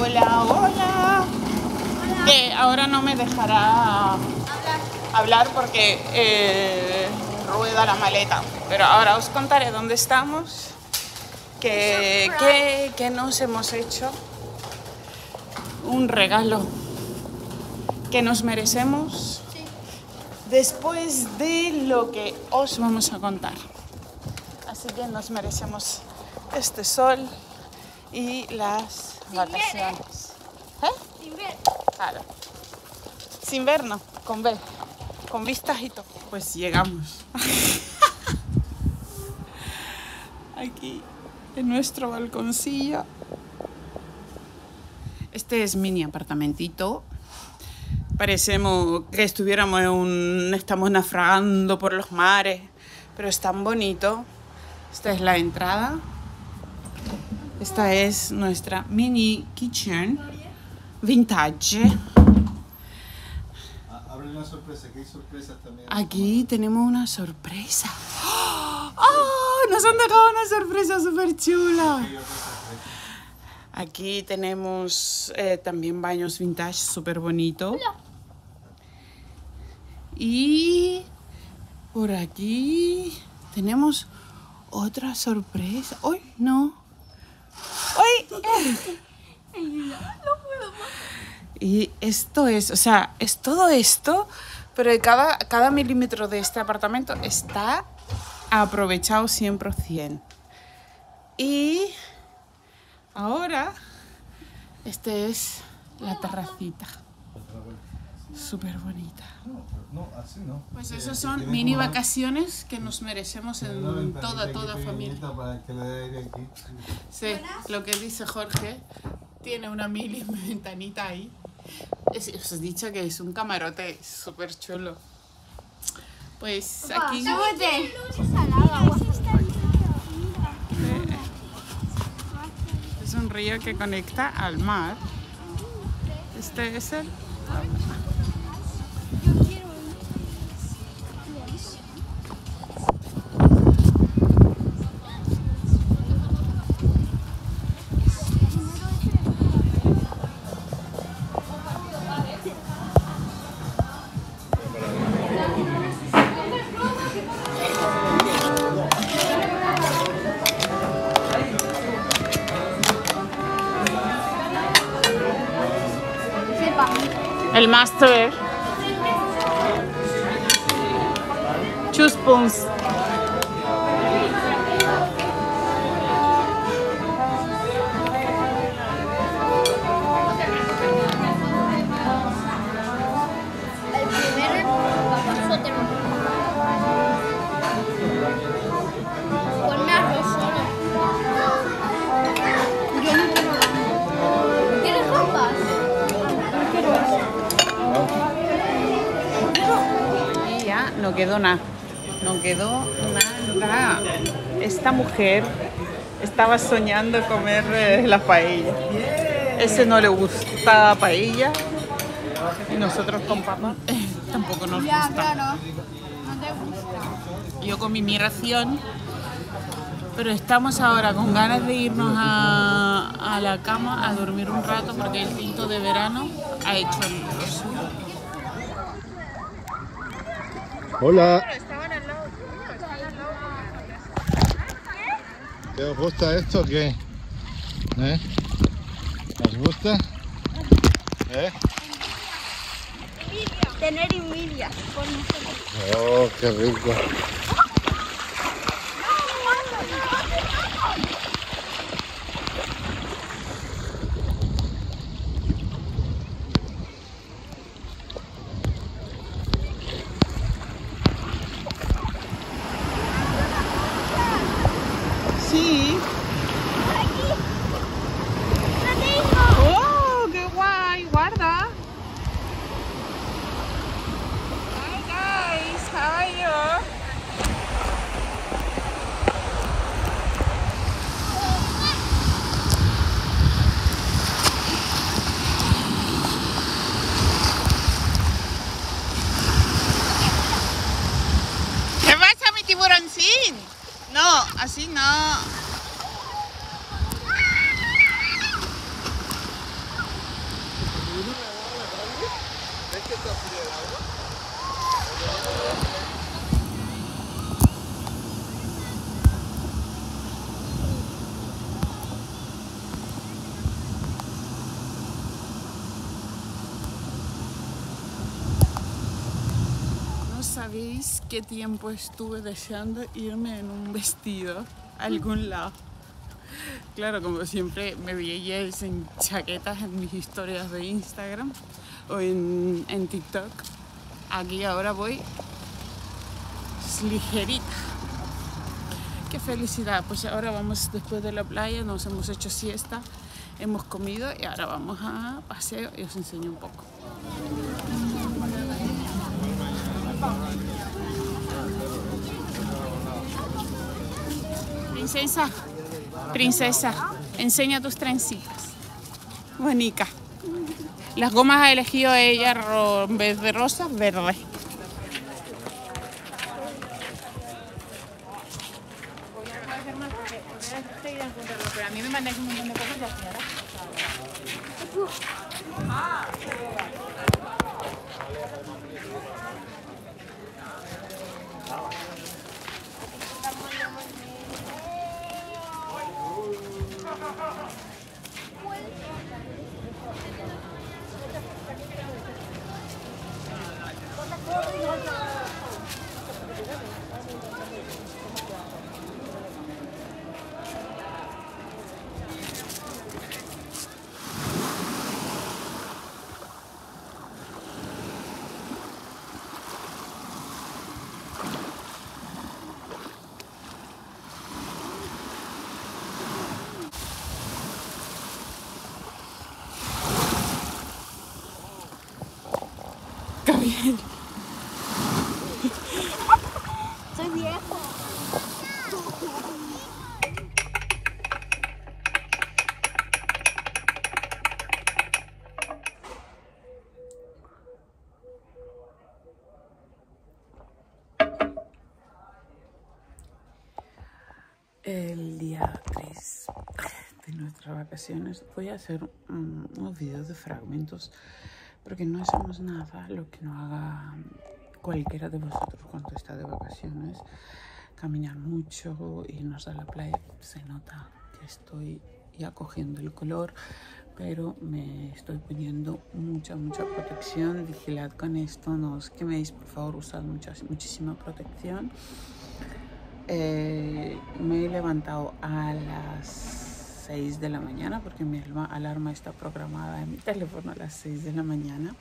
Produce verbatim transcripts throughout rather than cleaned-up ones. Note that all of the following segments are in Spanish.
Hola, hola. Hola. Que ahora no me dejará hablar, hablar porque eh, rueda la maleta. Pero ahora os contaré dónde estamos, que, que, que nos hemos hecho un regalo que nos merecemos después de lo que os vamos a contar. Así que nos merecemos este sol y las Sin vacaciones. Ver, ¿eh? ¿Eh? Sin ver. Claro. Sin ver, no, con ver. Con vistas y todo. Pues llegamos. Aquí, en nuestro balconcillo. Este es mini apartamentito. Parecemos que estuviéramos en un... Estamos naufragando por los mares. Pero es tan bonito. Esta es la entrada. Esta es nuestra mini kitchen vintage. Abre una sorpresa, que hay sorpresas también. Aquí tenemos una sorpresa. ¡Oh! Nos han dejado una sorpresa súper chula. Aquí tenemos eh, también baños vintage súper bonito. Y por aquí tenemos otra sorpresa. ¡Uy! No. ¡Uy! No puedo más. Y esto es, o sea, es todo esto, pero cada, cada milímetro de este apartamento está aprovechado cien por ciento. Y ahora, esta es la terracita. Súper bonita. No, así no. Pues esos son mini vacaciones que nos merecemos en toda, toda familia. Para que le dé aire aquí. Sí, lo que dice Jorge, tiene una mini ventanita ahí. Es, os he dicho que es un camarote súper chulo. Pues aquí... Es un río que conecta al mar. Este es el... El master. Two spoons. El primero papazote. Ponme arroz solo. Yo no quiero. ¿Quieres papas? Y ya no quedó nada. No quedó nada. Esta mujer estaba soñando comer eh, la paella. Ese no le gusta paella. Y nosotros con papá eh, tampoco nos Ya, gusta. claro. No te gusta. Yo comí mi ración. Pero estamos ahora con ganas de irnos a, a la cama a dormir un rato porque el tinto de verano ha hecho lo suyo. Hola. ¿Qué os gusta esto o qué? ¿Eh? ¿Os gusta? ¿Eh? Tener envidia por nosotros. Oh, qué rico. Sí. ¡Oh, qué guay! Guarda. Hi guys, how are you? sabéis qué tiempo estuve deseando irme en un vestido a algún lado. Claro, como siempre me veíais en chaquetas en mis historias de Instagram o en, en TikTok. Aquí ahora voy ligerita. ¡Qué felicidad! Pues ahora vamos después de la playa, nos hemos hecho siesta, hemos comido y ahora vamos a paseo y os enseño un poco. Princesa, princesa, enseña tus trencitas. Bonica. Las gomas ha elegido ella en vez de rosa, verde. Pero a mí me mandáis un montón de cosas de aquí, ¿verdad? Gabriel. Soy viejo. El día tres de nuestras vacaciones voy a hacer um, unos vídeos de fragmentos porque no hacemos nada lo que no haga cualquiera de vosotros cuando está de vacaciones. Caminar mucho, irnos a la playa. Se nota que estoy ya cogiendo el color, pero me estoy poniendo mucha, mucha protección. Vigilad con esto, no os queméis, por favor, usad mucha, muchísima protección. Eh, me he levantado a las seis de la mañana porque mi alarma está programada en mi teléfono a las seis de la mañana.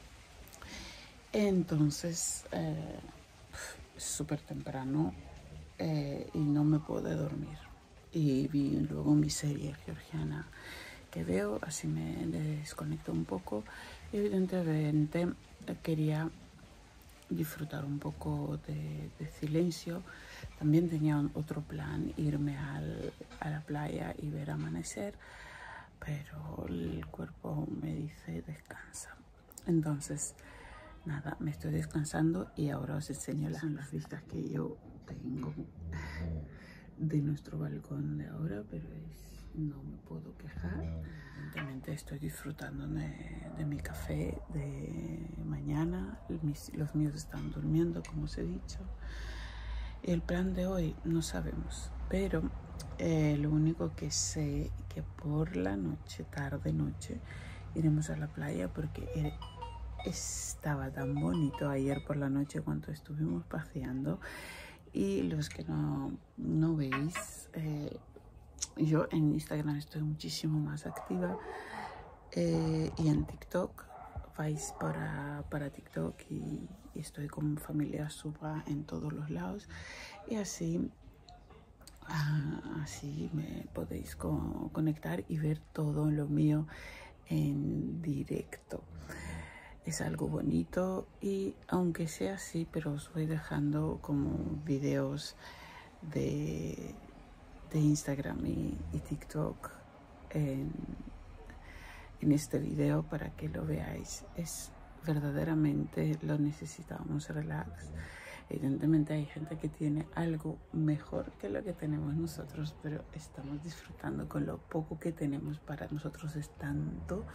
Entonces eh, es súper temprano eh, y no me puedo dormir. Y vi luego mi serie georgiana que veo, así me desconecto un poco. Y evidentemente quería disfrutar un poco de, de silencio. También tenía otro plan, irme al, a la playa y ver amanecer, pero el cuerpo me dice descansa. Entonces, nada, me estoy descansando y ahora os enseño las, las vistas que yo tengo de nuestro balcón de ahora, pero es, no me puedo quejar. Evidentemente estoy disfrutando de, de mi café de mañana. Mis, los míos están durmiendo, como os he dicho. El plan de hoy no sabemos, pero eh, lo único que sé que por la noche, tarde noche, iremos a la playa porque estaba tan bonito ayer por la noche cuando estuvimos paseando. Y los que no, no veis, eh, yo en Instagram estoy muchísimo más activa eh, y en TikTok vais para, para TikTok y, y estoy con familia suba en todos los lados y así, ah, así me podéis co conectar y ver todo lo mío en directo. Es algo bonito y aunque sea así, pero os voy dejando como videos de, de Instagram y, y TikTok en, en este video para que lo veáis. Es verdaderamente lo necesitamos, relax. Evidentemente hay gente que tiene algo mejor que lo que tenemos nosotros, pero estamos disfrutando con lo poco que tenemos. Para nosotros es tanto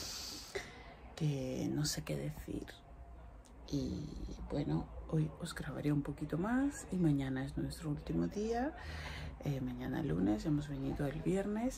que no sé qué decir. Y bueno, hoy os grabaré un poquito más y mañana es nuestro último día. Eh, mañana lunes, hemos venido el viernes.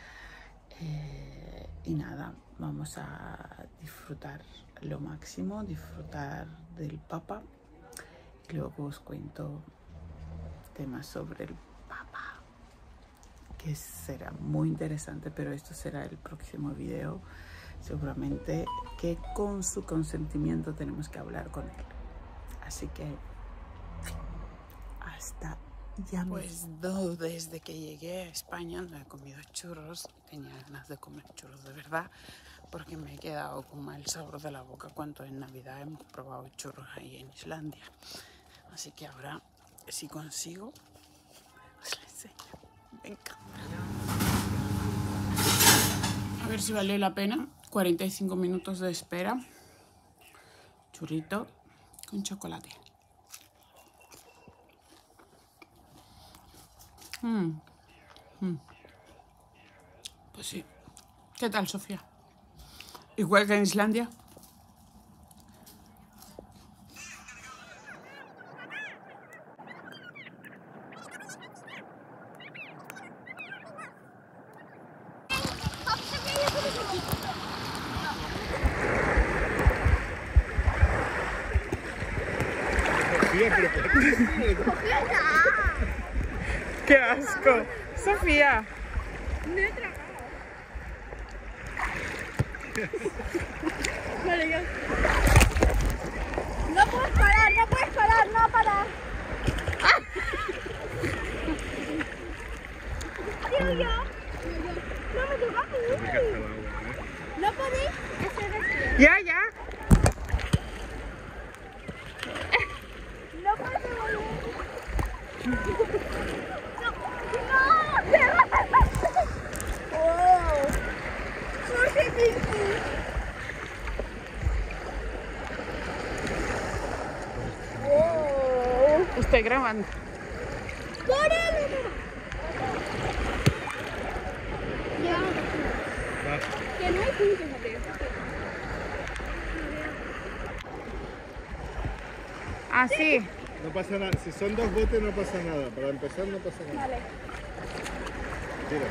Eh, y nada, vamos a disfrutar lo máximo, disfrutar del Papa Luego os cuento temas sobre el Papa, que será muy interesante, pero esto será el próximo video. Seguramente que con su consentimiento tenemos que hablar con él. Así que hasta ya. Pues no, desde que llegué a España no he comido churros. Tenía ganas de comer churros de verdad, porque me he quedado con mal sabor de la boca cuando en Navidad hemos probado churros ahí en Islandia. Así que ahora, si consigo, os lo enseño. Venga. A ver si vale la pena. cuarenta y cinco minutos de espera. Churrito con chocolate. Mm. Mm. Pues sí. ¿Qué tal, Sofía? Igual que en Islandia. ¡Qué asco! ¡Sofía! No he tragado. Vale, ya. No puedes parar, no puedes parar, no parar. Digo yo. No me toca a mí. No podéis hacer esto. Ya, ya. No puedes devolver. No, no, oh, Jorge Pinky. Oh, Estoy grabando. por él. Ya. Que no hay puntos, Mateo. Ah, sí. No pasa nada. Si son dos botes no pasa nada. Para empezar no pasa nada. Vale. Tira.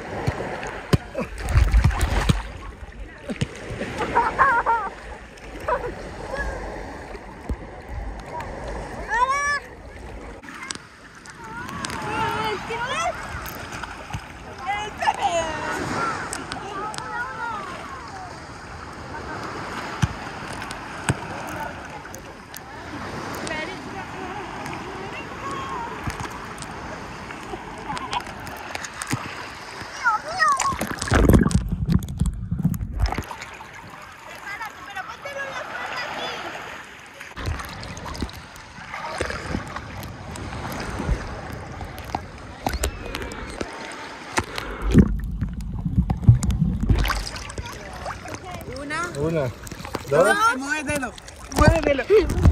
Una, dos. Muévelo, muévelo.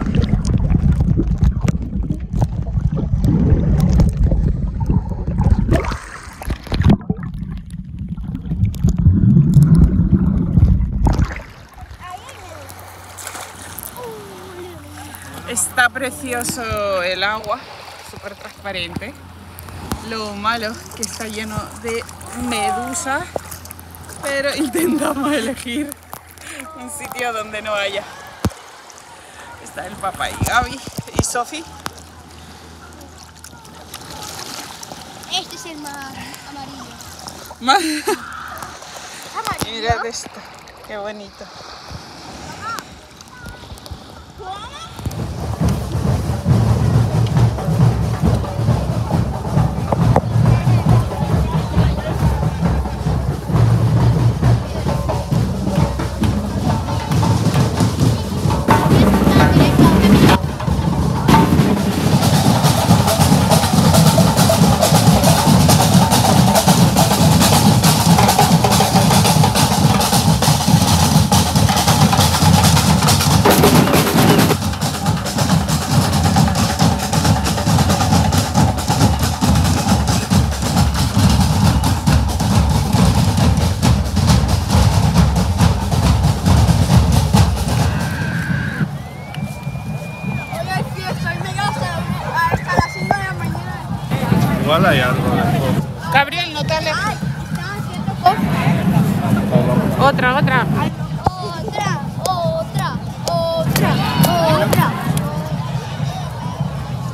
Está precioso el agua, súper transparente. Lo malo es que está lleno de medusas, pero intentamos elegir un sitio donde no haya. Está el papá y Gaby y Sofi. Este es el más amarillo. Más- ¿Amarillo? Mirad esto, qué bonito. Igual hay algo. Gabriel, no te alejes. Ay, estaban haciendo cosas. Otra, otra. Otra, otra, otra, otra.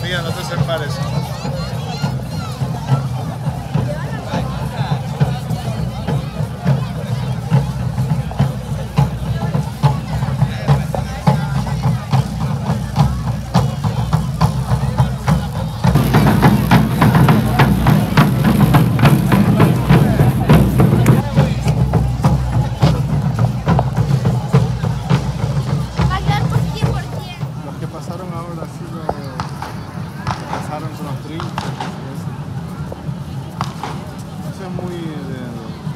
Sofía, no te separes. Pagar por cien por cien. Los que pasaron ahora sí lo pasaron con los trinches y eso. Eso es muy de, de-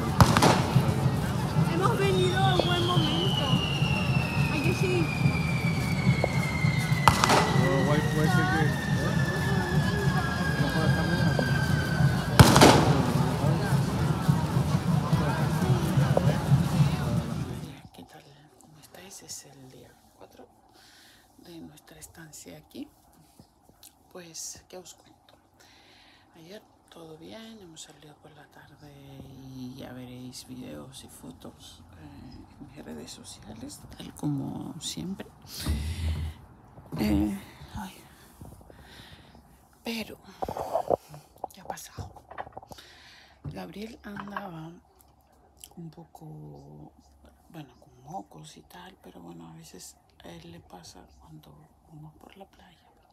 Hemos venido a un buen momento. Ay, que sí. Pero guay puede ser que... ¿eh? No puede estar bien así. ¿Qué tal? ¿Cómo estáis? Es el día cuatro de nuestra estancia aquí. Pues, ¿qué os cuento? Ayer todo bien, hemos salido por la tarde y ya veréis videos y fotos eh, en mis redes sociales, tal como siempre. Eh, ay. Pero, ¿qué ha pasado? Gabriel andaba un poco, bueno, con mocos y tal, pero bueno, a veces a él le pasa cuando vamos por la playa.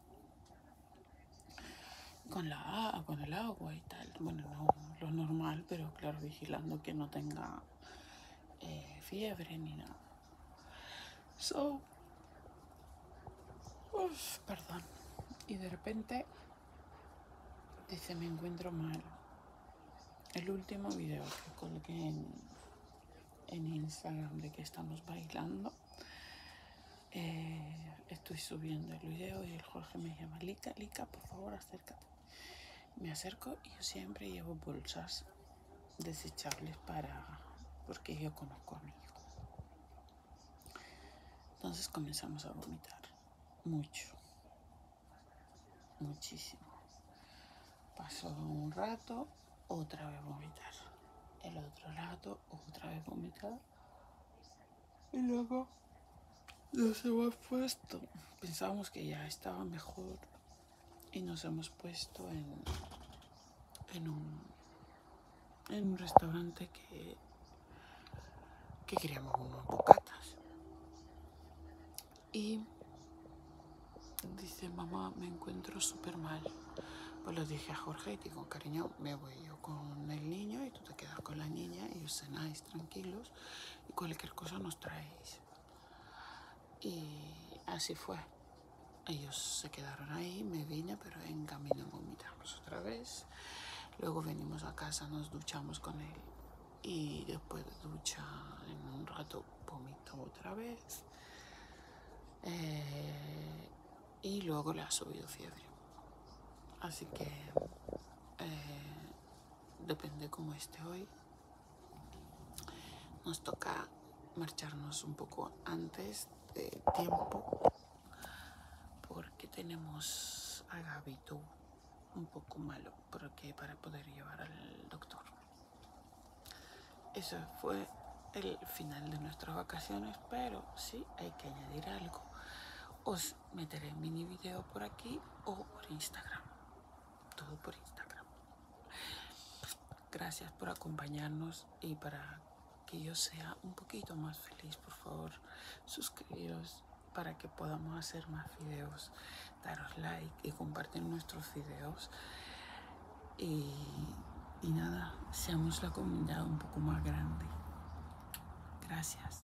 Con, la, con el agua y tal, bueno, no lo normal, pero claro, vigilando que no tenga eh, fiebre ni nada. So, uf, perdón. Y de repente dice, me encuentro mal. El último video que colgué en, en Instagram de que estamos bailando, eh, estoy subiendo el video y el Jorge me llama, Lica, Lica, por favor, acércate. Me acerco y yo siempre llevo bolsas desechables para, porque yo conozco a mi hijo. Entonces comenzamos a vomitar, mucho, muchísimo. Pasó un rato, otra vez vomitar. El otro rato, otra vez vomitar. Y luego nos hemos puesto, pensábamos que ya estaba mejor y nos hemos puesto en, en un, en un restaurante que, que queríamos unos bocatas. Y dice, mamá, me encuentro súper mal. Pues le dije a Jorge, digo, cariño, me voy yo con el niño y tú te quedas con la niña y os cenáis tranquilos y cualquier cosa nos traéis. Y así fue. Ellos se quedaron ahí, me vine, pero en camino vomitamos otra vez. Luego venimos a casa, nos duchamos con él y después de ducha, en un rato, vomitó otra vez. Eh, y luego le ha subido fiebre. Así que eh, depende cómo esté hoy. Nos toca marcharnos un poco antes de tiempo porque tenemos a Gabito un poco malo porque para poder llevar al doctor. Eso fue el final de nuestras vacaciones, pero sí hay que añadir algo. Os meteré mini video por aquí o por Instagram. Todo por Instagram. Gracias por acompañarnos y para que yo sea un poquito más feliz, por favor, suscribiros para que podamos hacer más videos, daros like y compartir nuestros videos y, y nada, seamos la comunidad un poco más grande. Gracias.